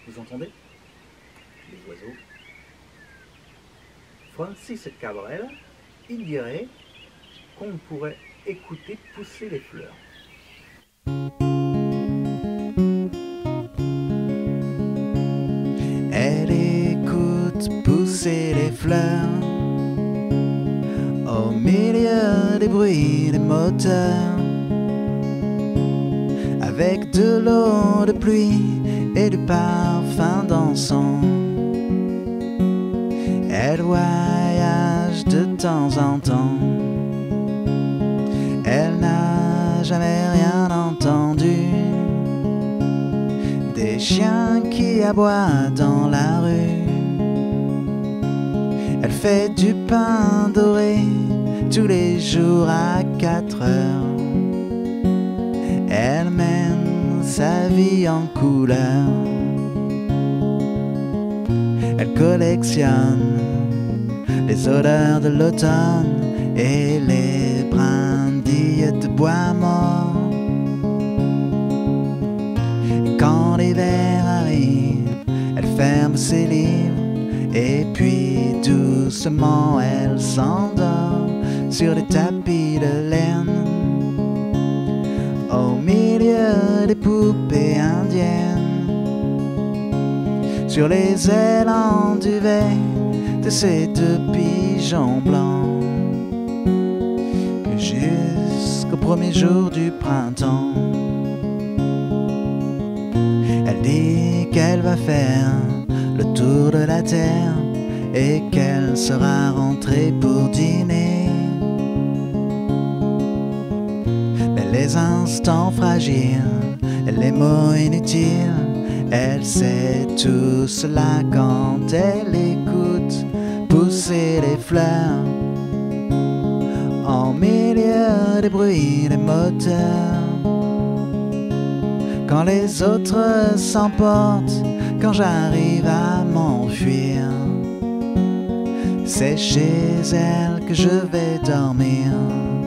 Vous entendez? Les oiseaux. Francis Cabrel, il dirait qu'on pourrait écouter pousser les fleurs. Elle écoute pousser les fleurs au milieu des bruits des moteurs, avec de l'eau de pluie et du parfum dansant. Elle voyage de temps en temps. Elle n'a jamais rien entendu des chiens qui aboient dans la rue. Elle fait du pain doré tous les jours à 4 heures. Elle mène sa vie en couleur. Elle collectionne les odeurs de l'automne et les brindilles de bois mort. Et quand l'hiver arrive, elle ferme ses livres et puis doucement elle s'endort sur des tapis de laine au milieu des poupées indiennes, sur les ailes en duvet de ces deux pigeons blancs, jusqu'au premier jour du printemps. Elle dit qu'elle va faire le tour de la terre et qu'elle sera rentrée pour dîner. Mais les instants fragiles et les mots inutiles, elle sait tout cela quand elle écoute pousser les fleurs en milieu des bruits des moteurs. Quand les autres s'emportent, quand j'arrive à m'enfuir, c'est chez elle que je vais dormir.